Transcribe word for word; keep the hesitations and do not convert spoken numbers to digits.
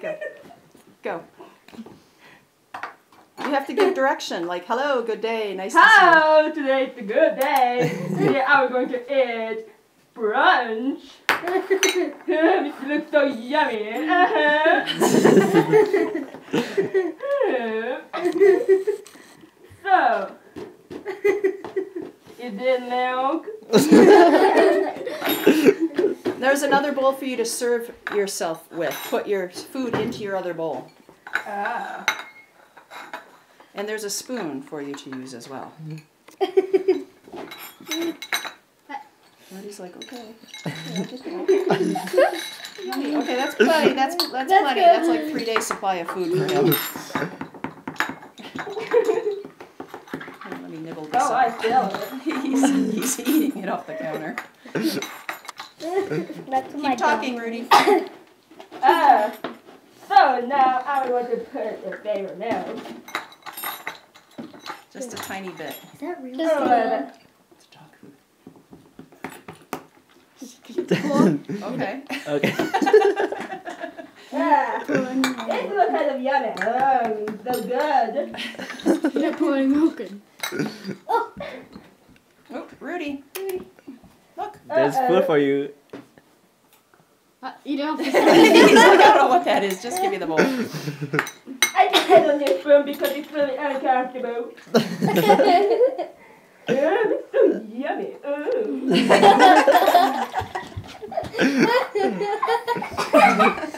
Go. Go. You have to give direction, like, hello, good day, nice to see you. Hello, today's a good day. Today I'm going to eat brunch. It looks so yummy. Uh-huh. So, is it milk? There's another bowl for you to serve yourself with. Put your food into your other bowl. Ah. And there's a spoon for you to use as well. Rudy's like, okay. Okay, that's plenty. That's that's, that's plenty. Good. That's like three days supply of food for him. Let me nibble this oh, up. I feel it. he's, he's eating it off the counter. That's Keep my talking, dog. Rudy. Uh, so now I'm going to put the favorite milk. Just a tiny bit. Is that real? Just a little bit. It's dog food. Cool. Okay. Okay. Yeah. It looks kind of yummy. Oh, so good. You're pouring milk in. Oh. Oh, Rudy. Rudy. Look. There's Uh-oh. food for you. Uh, you don't have to He's like, I don't know what that is. Just give me the bowl. I depend on this spoon because it's really uncomfortable. Oh, it's so yummy. Oh.